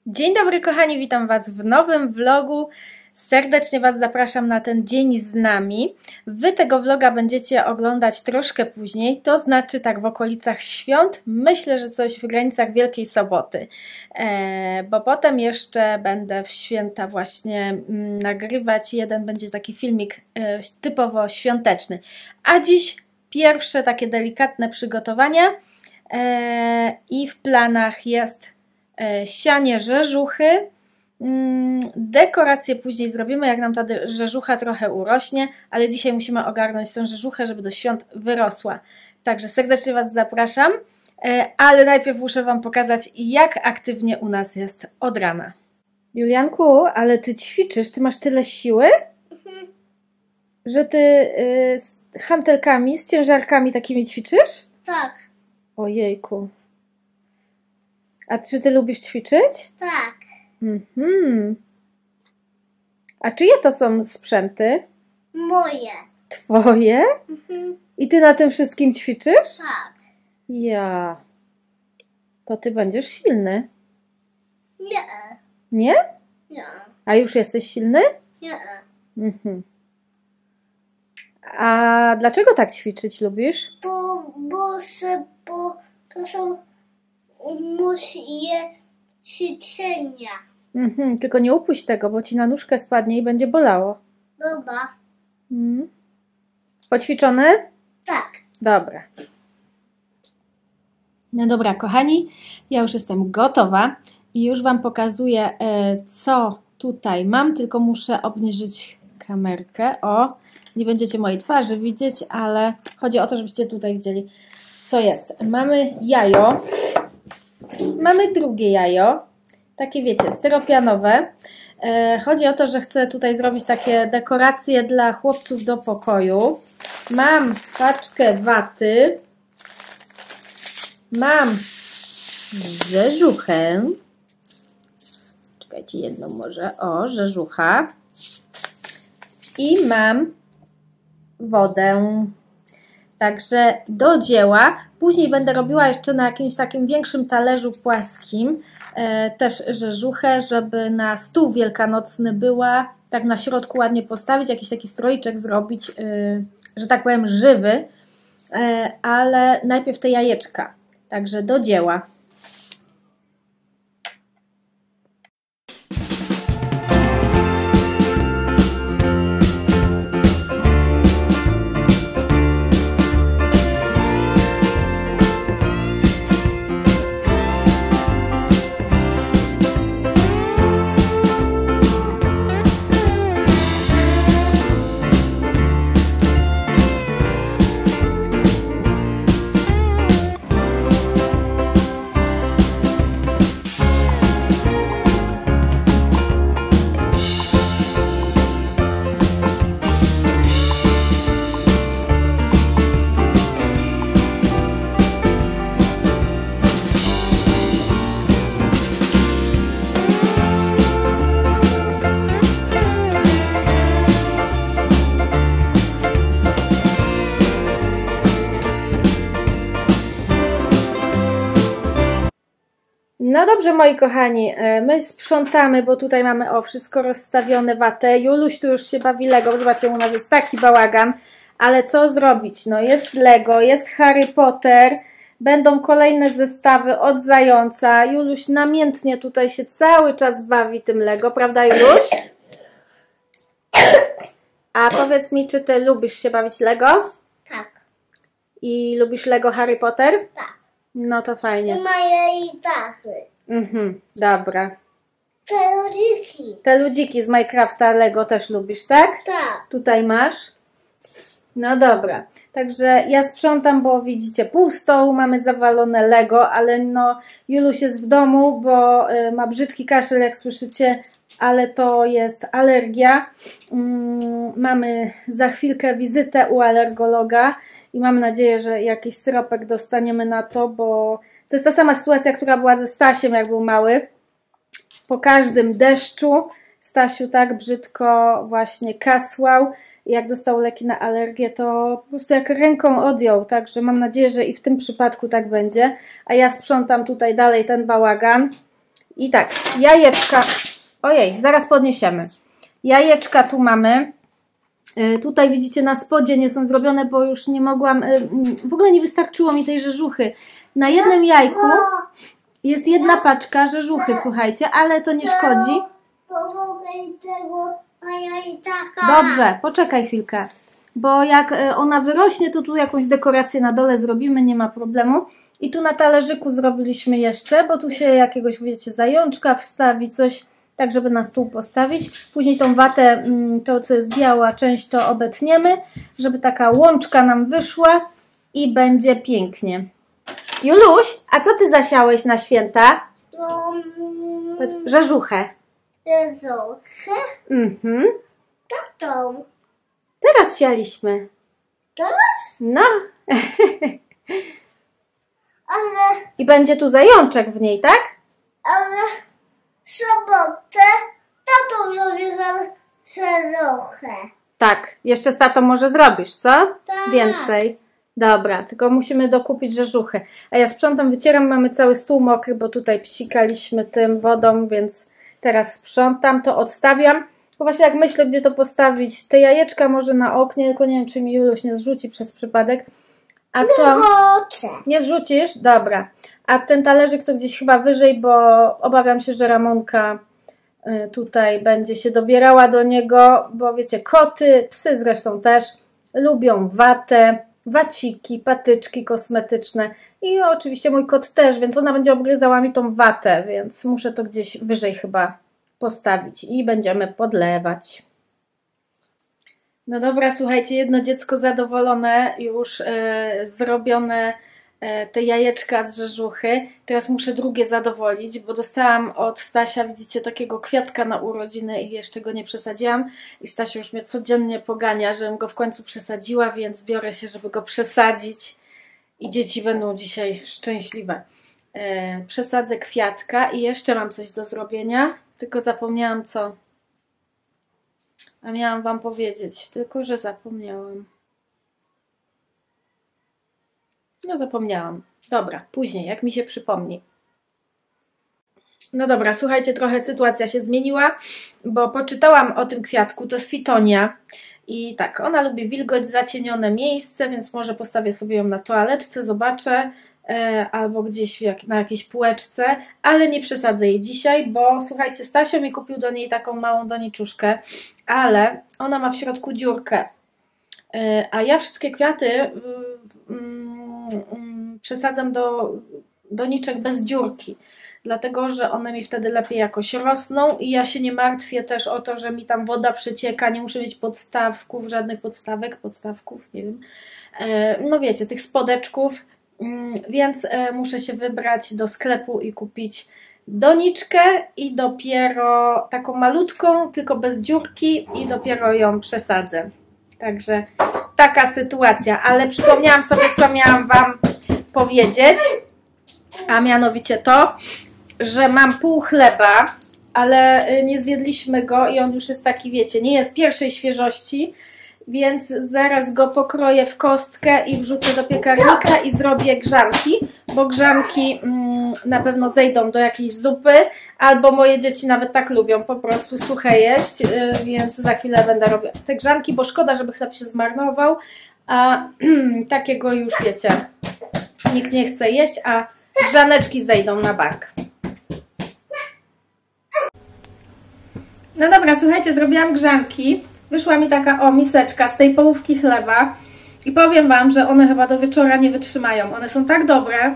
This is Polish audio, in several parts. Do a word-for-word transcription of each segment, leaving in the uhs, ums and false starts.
Dzień dobry kochani, witam Was w nowym vlogu. Serdecznie Was zapraszam na ten dzień z nami. Wy tego vloga będziecie oglądać troszkę później, to znaczy tak w okolicach świąt. Myślę, że coś w granicach Wielkiej Soboty, e, bo potem jeszcze będę w święta właśnie mm, nagrywać. Jeden będzie taki filmik e, typowo świąteczny. A dziś pierwsze takie delikatne przygotowania e, i w planach jest sianie rzeżuchy. Dekoracje później zrobimy, jak nam ta rzeżucha trochę urośnie, ale dzisiaj musimy ogarnąć tą rzeżuchę, żeby do świąt wyrosła. Także serdecznie Was zapraszam, ale najpierw muszę Wam pokazać, jak aktywnie u nas jest od rana. Julianku, ale Ty ćwiczysz, Ty masz tyle siły, mhm. że Ty y, z hantelkami, z ciężarkami takimi ćwiczysz? Tak. Ojejku. A czy Ty lubisz ćwiczyć? Tak. Mhm. A czyje to są sprzęty? Moje. Twoje? Mhm. I Ty na tym wszystkim ćwiczysz? Tak. Ja. To Ty będziesz silny. Nie. Nie? Nie. A już jesteś silny? Nie. Mhm. A dlaczego tak ćwiczyć lubisz? Bo, bo, se, bo to są moje ćwiczenia. Mhm. Tylko nie upuść tego, bo Ci na nóżkę spadnie i będzie bolało. Dobra. Mhm. Poćwiczony? Tak. Dobra. No dobra, kochani, ja już jestem gotowa i już Wam pokazuję, co tutaj mam, tylko muszę obniżyć kamerkę. O, nie będziecie mojej twarzy widzieć, ale chodzi o to, żebyście tutaj widzieli, co jest. Mamy jajo, mamy drugie jajo, takie wiecie, styropianowe. Chodzi o to, że chcę tutaj zrobić takie dekoracje dla chłopców do pokoju. Mam paczkę waty. Mam rzeżuchę. Czekajcie, jedną może. O, rzeżucha. I mam wodę. Także do dzieła. Później będę robiła jeszcze na jakimś takim większym talerzu płaskim e, też rzeżuchę, żeby na stół wielkanocny była. Tak na środku ładnie postawić, jakiś taki stroiczek zrobić, e, że tak powiem żywy. E, ale najpierw te jajeczka. Także do dzieła. No dobrze, moi kochani, my sprzątamy, bo tutaj mamy o wszystko rozstawione, watę. Juluś tu już się bawi Lego, zobaczcie, u nas jest taki bałagan, ale co zrobić? No jest Lego, jest Harry Potter, będą kolejne zestawy od Zająca. Juluś namiętnie tutaj się cały czas bawi tym Lego, prawda Juluś? A powiedz mi, czy Ty lubisz się bawić Lego? Tak. I lubisz Lego Harry Potter? Tak. No to fajnie. I moje i tachy. Mhm, dobra. Te ludziki. Te ludziki z Minecrafta Lego też lubisz, tak? Tak. Tutaj masz. No dobra. Także ja sprzątam, bo widzicie pół stołu, mamy zawalone Lego, ale no Juluś jest w domu, bo y, ma brzydki kaszel, jak słyszycie, ale to jest alergia. Mm, mamy za chwilkę wizytę u alergologa i mam nadzieję, że jakiś syropek dostaniemy na to, bo to jest ta sama sytuacja, która była ze Stasiem, jak był mały. Po każdym deszczu Stasiu tak brzydko właśnie kasłał i jak dostał leki na alergię, to po prostu jak ręką odjął. Także mam nadzieję, że i w tym przypadku tak będzie. A ja sprzątam tutaj dalej ten bałagan I tak, jajeczka, ojej, zaraz podniesiemy. Jajeczka tu mamy. Tutaj widzicie na spodzie nie są zrobione, bo już nie mogłam, w ogóle nie wystarczyło mi tej rzeżuchy. Na jednym jajku jest jedna paczka rzeżuchy, słuchajcie, ale to nie szkodzi. Dobrze, poczekaj chwilkę, bo jak ona wyrośnie, to tu jakąś dekorację na dole zrobimy, nie ma problemu. I tu na talerzyku zrobiliśmy jeszcze, bo tu się jakiegoś, wiecie, zajączka wstawi, coś, tak żeby na stół postawić. Później tą watę, to co jest biała część, to obetniemy, żeby taka łączka nam wyszła i będzie pięknie. Juluś, a co ty zasiałeś na święta? Um, Rzeżuchę. Rzeżuchę? Mhm. Tatą. Teraz sialiśmy. Teraz? No. Ale, I będzie tu zajączek w niej, tak? ale w sobotę tatą zrobiłam rzeżuchę. Tak. Jeszcze z tatą może zrobisz, co? Tak. Więcej. Dobra, tylko musimy dokupić rzeżuchy. A ja sprzątam, wycieram, mamy cały stół mokry, bo tutaj psikaliśmy tym wodą, więc teraz sprzątam, to odstawiam. Bo właśnie jak myślę, gdzie to postawić, te jajeczka może na oknie, tylko nie wiem, czy mi Juluś nie zrzuci przez przypadek. A to... Nie zrzucisz? Dobra. A ten talerzyk to gdzieś chyba wyżej, bo obawiam się, że Ramonka tutaj będzie się dobierała do niego, bo wiecie, koty, psy zresztą też lubią watę, waciki, patyczki kosmetyczne i oczywiście mój kot też, więc ona będzie obgryzała mi tą watę, więc muszę to gdzieś wyżej chyba postawić i będziemy podlewać. No dobra, słuchajcie, jedno dziecko zadowolone, już yy, zrobione yy, te jajeczka z rzeżuchy. Teraz muszę drugie zadowolić, bo dostałam od Stasia, widzicie, takiego kwiatka na urodziny i jeszcze go nie przesadziłam. I Stasia już mnie codziennie pogania, żebym go w końcu przesadziła, więc biorę się, żeby go przesadzić. I dzieci będą dzisiaj szczęśliwe. Yy, przesadzę kwiatka i jeszcze mam coś do zrobienia, tylko zapomniałam co. A miałam wam powiedzieć, tylko że zapomniałam. No zapomniałam. Dobra, później, jak mi się przypomni. No dobra, słuchajcie, trochę sytuacja się zmieniła, bo poczytałam o tym kwiatku, to jest fitonia. I tak, ona lubi wilgoć, zacienione miejsce, więc może postawię sobie ją na toaletce, zobaczę, e, albo gdzieś jak, na jakiejś półeczce, ale nie przesadzę jej dzisiaj, bo słuchajcie, Stasio mi kupił do niej taką małą doniczuszkę, ale ona ma w środku dziurkę, e, a ja wszystkie kwiaty mm, mm, przesadzam do doniczek bez dziurki. Dlatego, że one mi wtedy lepiej jakoś rosną i ja się nie martwię też o to, że mi tam woda przecieka, nie muszę mieć podstawków, żadnych podstawek, podstawków, nie wiem, no wiecie, tych spodeczków, więc muszę się wybrać do sklepu i kupić doniczkę i dopiero taką malutką, tylko bez dziurki i dopiero ją przesadzę. Także taka sytuacja, ale przypomniałam sobie, co miałam wam powiedzieć, a mianowicie to, że mam pół chleba, ale nie zjedliśmy go i on już jest taki, wiecie, nie jest pierwszej świeżości, więc zaraz go pokroję w kostkę i wrzucę do piekarnika i zrobię grzanki, bo grzanki mm, na pewno zejdą do jakiejś zupy, albo moje dzieci nawet tak lubią po prostu suche jeść, yy, więc za chwilę będę robić te grzanki, bo szkoda, żeby chleb się zmarnował, a takiego już wiecie, nikt nie chce jeść, a grzaneczki zejdą na bark. No dobra, słuchajcie, zrobiłam grzanki. Wyszła mi taka o miseczka z tej połówki chleba i powiem wam, że one chyba do wieczora nie wytrzymają. One są tak dobre,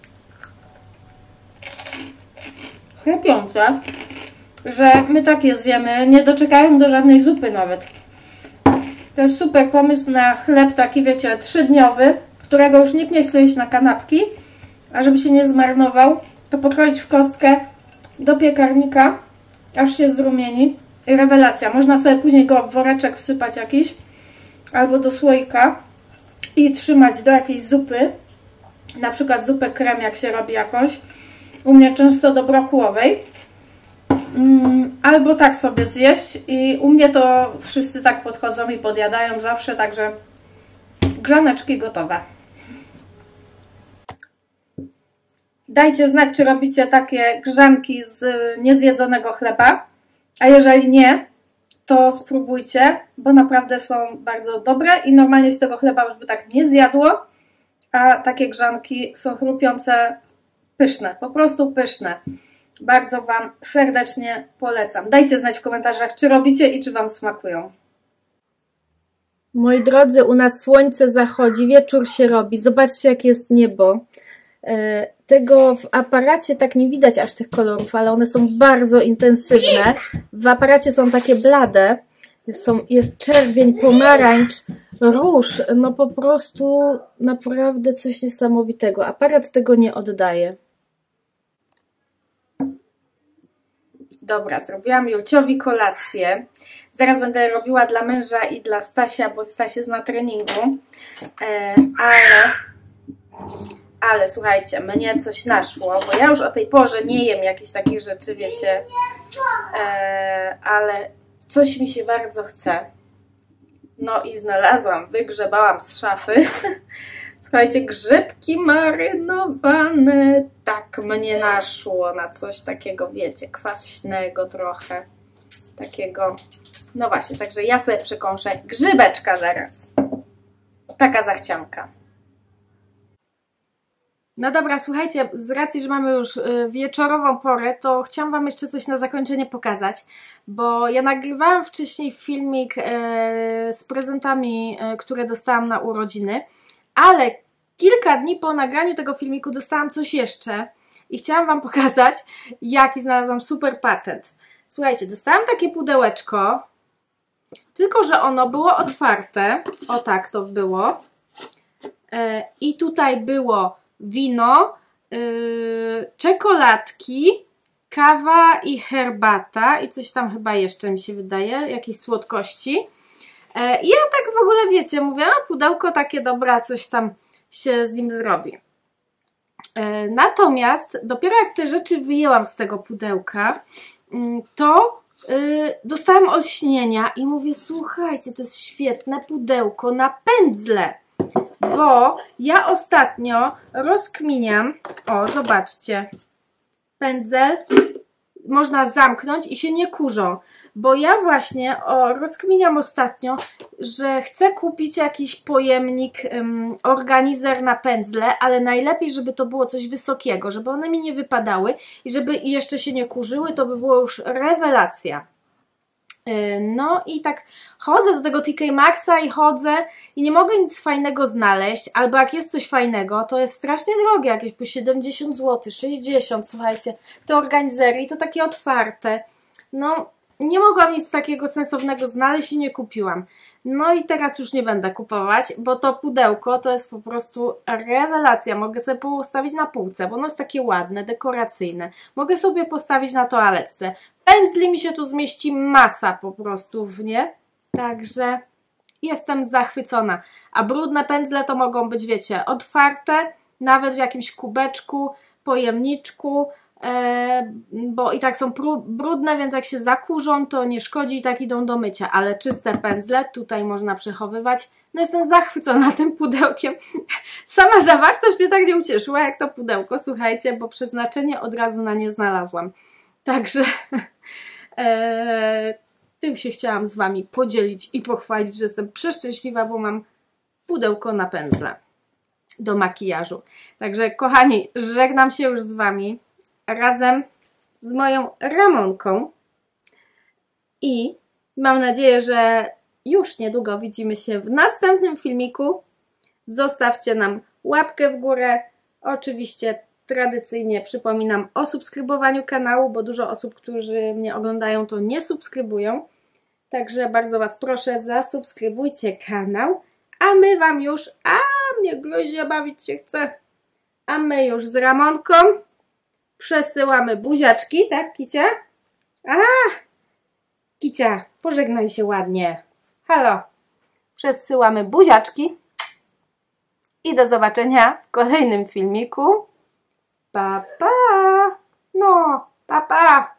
chrupiące, że my takie zjemy, nie doczekają do żadnej zupy nawet. To jest super pomysł na chleb taki, wiecie, trzydniowy, którego już nikt nie chce jeść na kanapki, a żeby się nie zmarnował, to pokroić w kostkę do piekarnika, aż się zrumieni. I rewelacja. Można sobie później go w woreczek wsypać jakiś, albo do słoika i trzymać do jakiejś zupy. Na przykład zupę krem, jak się robi jakąś. U mnie często do brokułowej. Albo tak sobie zjeść i u mnie to wszyscy tak podchodzą i podjadają zawsze, także grzaneczki gotowe. Dajcie znać, czy robicie takie grzanki z niezjedzonego chleba, a jeżeli nie, to spróbujcie, bo naprawdę są bardzo dobre i normalnie z tego chleba już by tak nie zjadło, a takie grzanki są chrupiące, pyszne, po prostu pyszne. Bardzo Wam serdecznie polecam. Dajcie znać w komentarzach, czy robicie i czy Wam smakują. Moi drodzy, u nas słońce zachodzi, wieczór się robi. Zobaczcie, jak jest niebo. Tego w aparacie tak nie widać aż tych kolorów, ale one są bardzo intensywne. W aparacie są takie blade. Są, jest czerwień, pomarańcz, róż. No po prostu naprawdę coś niesamowitego. Aparat tego nie oddaje. Dobra, zrobiłam Julciowi kolację. Zaraz będę robiła dla męża i dla Stasia, bo Staś jest na treningu. E, ale, ale słuchajcie, mnie coś naszło, bo ja już o tej porze nie jem jakichś takich rzeczy, wiecie. E, ale coś mi się bardzo chce. No i znalazłam, wygrzebałam z szafy. Słuchajcie, grzybki marynowane. Tak mnie naszło na coś takiego, wiecie, kwaśnego trochę. Takiego, no właśnie, także ja sobie przekąszę grzybeczka zaraz. Taka zachcianka. No dobra, słuchajcie, z racji, że mamy już wieczorową porę, to chciałam Wam jeszcze coś na zakończenie pokazać, bo ja nagrywałam wcześniej filmik z prezentami, które dostałam na urodziny, ale kilka dni po nagraniu tego filmiku dostałam coś jeszcze i chciałam Wam pokazać, jaki znalazłam super patent. Słuchajcie, dostałam takie pudełeczko, tylko że ono było otwarte, o tak to było, i tutaj było wino, yy, czekoladki, kawa i herbata i coś tam chyba jeszcze mi się wydaje, jakieś słodkości. Yy, I ja tak w ogóle, wiecie, mówię, a pudełko takie dobra, coś tam się z nim zrobi. Yy, natomiast dopiero jak te rzeczy wyjęłam z tego pudełka, yy, to yy, dostałam olśnienia i mówię, słuchajcie, to jest świetne pudełko na pędzle. Bo ja ostatnio rozkminiam, o zobaczcie, pędzel można zamknąć i się nie kurzą, bo ja właśnie o, rozkminiam ostatnio, że chcę kupić jakiś pojemnik, um, organizer na pędzle, ale najlepiej, żeby to było coś wysokiego, żeby one mi nie wypadały i żeby jeszcze się nie kurzyły, to by było już rewelacja. No i tak chodzę do tego T K Maxxa i chodzę i nie mogę nic fajnego znaleźć, albo jak jest coś fajnego, to jest strasznie drogie, jakieś po siedemdziesiąt złotych, sześćdziesiąt, słuchajcie, te organizery i to takie otwarte. No, nie mogłam nic takiego sensownego znaleźć i nie kupiłam. No i teraz już nie będę kupować, bo to pudełko to jest po prostu rewelacja. Mogę sobie postawić na półce, bo ono jest takie ładne, dekoracyjne. Mogę sobie postawić na toaletce. Pędzli mi się tu zmieści masa po prostu w nie. Także jestem zachwycona. A brudne pędzle to mogą być, wiecie, otwarte, nawet w jakimś kubeczku, pojemniczku, e, bo i tak są brudne, więc jak się zakurzą, to nie szkodzi i tak idą do mycia. Ale czyste pędzle tutaj można przechowywać. No jestem zachwycona tym pudełkiem. Sama zawartość mnie tak nie ucieszyła jak to pudełko, słuchajcie, bo przeznaczenie od razu na nie znalazłam. Także e, tym się chciałam z Wami podzielić i pochwalić, że jestem przeszczęśliwa, bo mam pudełko na pędzle do makijażu. Także kochani, żegnam się już z Wami razem z moją Ramonką i mam nadzieję, że już niedługo widzimy się w następnym filmiku. Zostawcie nam łapkę w górę. Oczywiście tradycyjnie przypominam o subskrybowaniu kanału, bo dużo osób, którzy mnie oglądają, to nie subskrybują. Także bardzo Was proszę, zasubskrybujcie kanał, a my Wam już, a mnie gryzie, bawić się chce, a my już z Ramonką przesyłamy buziaczki, tak Kicia? A, Kicia, pożegnaj się ładnie. Halo, przesyłamy buziaczki i do zobaczenia w kolejnym filmiku. Pa, pa! No, pa, pa!